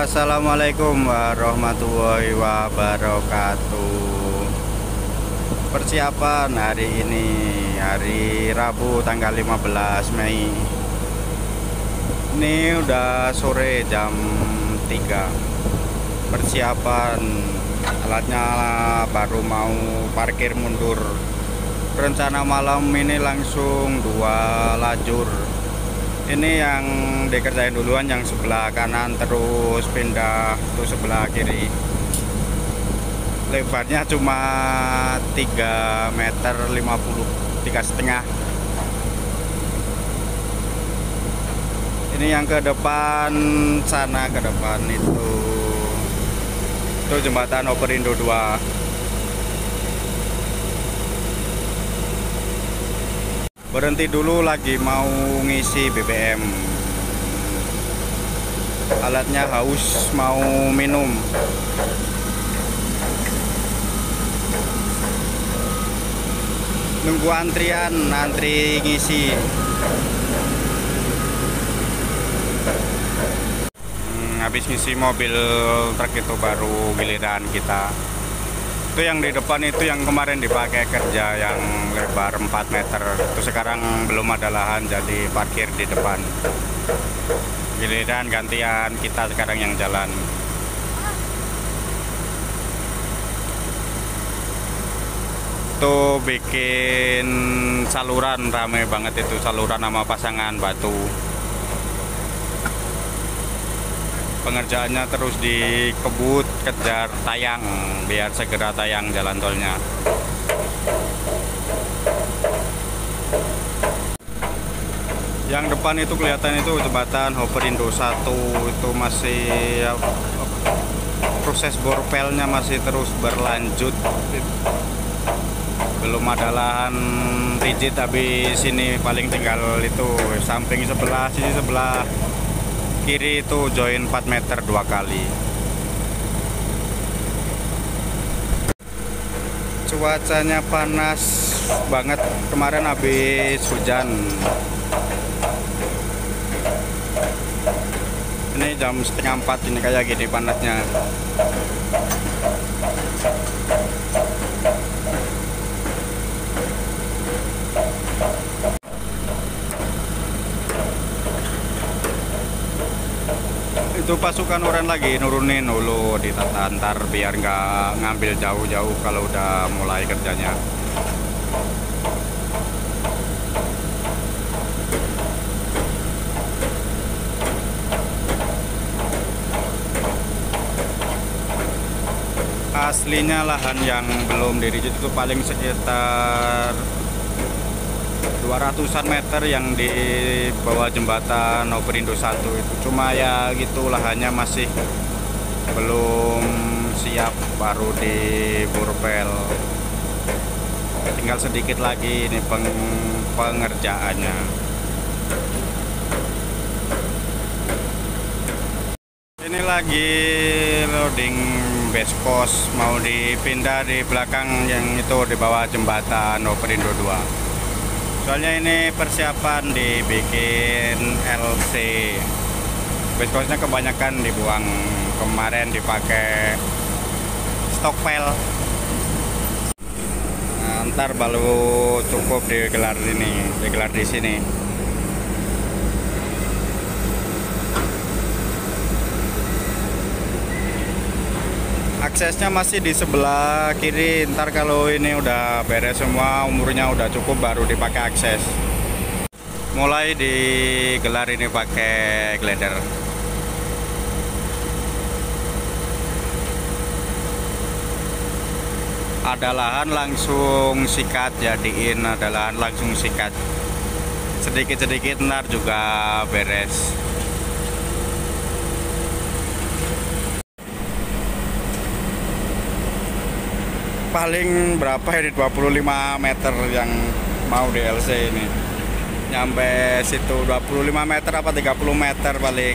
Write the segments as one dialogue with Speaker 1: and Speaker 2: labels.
Speaker 1: Assalamualaikum warahmatullahi wabarakatuh. Persiapan hari ini, hari Rabu tanggal 15 Mei. Ini udah sore jam 3. Persiapan alatnya baru mau parkir mundur. Rencana malam ini langsung 2 lajur. Ini yang dikerjain duluan yang sebelah kanan, terus pindah ke sebelah kiri. Lebarnya cuma 3,50 meter, 3,5. Ini yang ke depan sana, ke depan itu jembatan Operindo 2. Berhenti dulu, lagi mau ngisi BBM. Alatnya haus, mau minum. Nunggu antrian, antri ngisi. Habis ngisi mobil truk itu baru giliran kita. Itu yang di depan itu yang kemarin dipakai kerja yang lebar 4 meter. Itu sekarang belum ada lahan jadi parkir di depan. Giliran gantian kita sekarang yang jalan. Itu bikin saluran, rame banget itu saluran sama pasangan batu. Pengerjaannya terus dikebut, kejar tayang biar segera tayang jalan tolnya. Yang depan itu kelihatan itu jembatan Operindo 1 itu masih proses borpelnya masih terus berlanjut. Belum ada lahan rigid, tapi sini paling tinggal itu samping sebelah, sini sebelah kiri itu join 4 meter 2 kali. Cuacanya panas banget, kemarin habis hujan. Ini jam 3:30 ini kayak gini panasnya. Itu pasukan orang lagi nurunin dulu di tata antar biar nggak ngambil jauh-jauh kalau udah mulai kerjanya. Aslinya lahan yang belum dirijit itu paling sekitar 200-an meter yang di bawah jembatan Operindo 1 itu. Cuma ya gitu, lahannya masih belum siap, baru di borpel. Tinggal sedikit lagi ini pengerjaannya. Ini lagi loading base coast, mau dipindah di belakang yang itu di bawah jembatan Operindo 2. Soalnya ini persiapan dibikin LC. Base coastnya kebanyakan dibuang, kemarin dipakai stockpile. Nah, ntar baru cukup digelar di sini. Aksesnya masih di sebelah kiri. Ntar kalau ini udah beres semua, umurnya udah cukup, baru dipakai akses. Mulai digelar ini pakai glider. Ada lahan langsung sikat jadiin, ada lahan langsung sikat. Sedikit-sedikit ntar juga beres. Paling berapa ya, 25 meter yang mau di LC ini. Nyampe situ 25 meter apa 30 meter paling.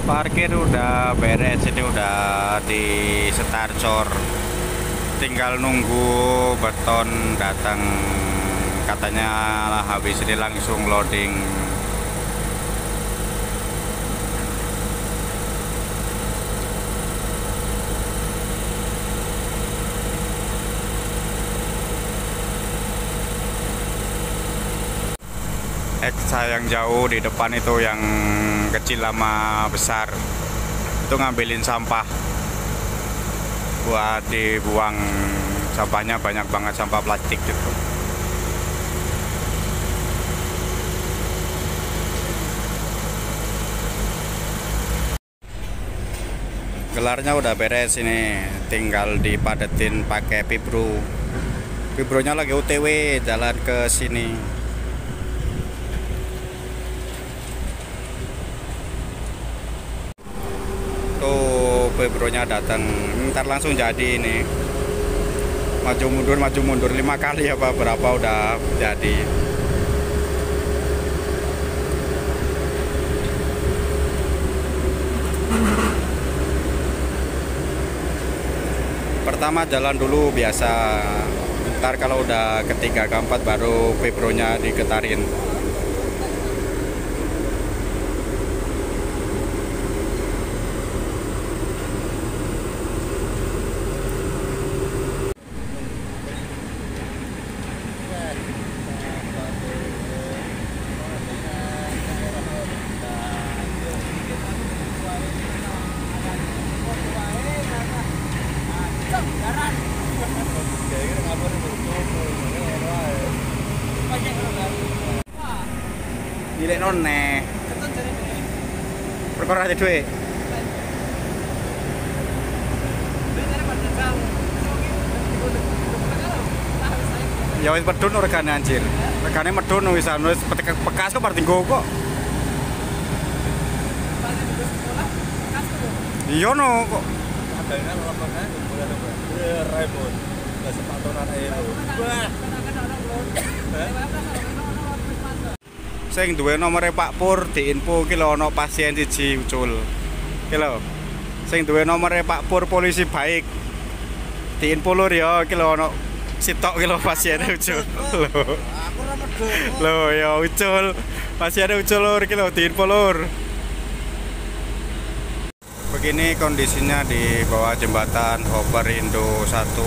Speaker 1: Parkir udah beres, ini udah di setar cor. Tinggal nunggu beton datang. Katanya habis ini langsung loading. Saya yang jauh di depan itu yang kecil sama besar itu ngambilin sampah buat dibuang. Sampahnya banyak banget, sampah plastik gitu. Gelarnya udah beres, ini tinggal dipadetin pakai vibro. Vibronya lagi OTW jalan ke sini. Tuh vibronya datang, ntar langsung jadi ini. Maju mundur 5 kali apa berapa udah jadi. Pertama jalan dulu biasa, ntar kalau udah ketiga keempat baru vibronya digetarin. Nilai none perkara ada duit. Ya wis medun regane anjir. Regane medun wis bekas kok bar tinggo kok. Iya no kok. Adanya lapangan boleh lho. Raimon. Lah sepatonan ae lho. Wah. Sing duwe nomere Pak Pur diinfo ki lho ana pasien siji ucul. Ki lho. Sing duwe nomere Pak Pur polisi baik. Diinfo lur ya ki lho ana sitok ki lho pasien ucul. Lho. Aku ora medho. Lho ya ucul. Pasien ucul lur ki lho diinfo lur. Begini kondisinya di bawah jembatan Hopper Indo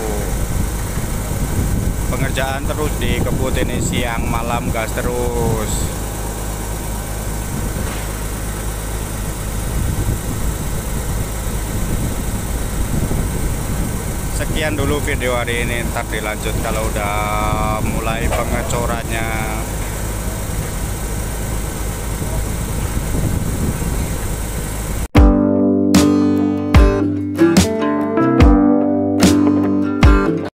Speaker 1: 1. Pengerjaan terus dikebut ini, siang malam gas terus. Sekian dulu video hari ini, ntar dilanjut kalau udah mulai pengecorannya.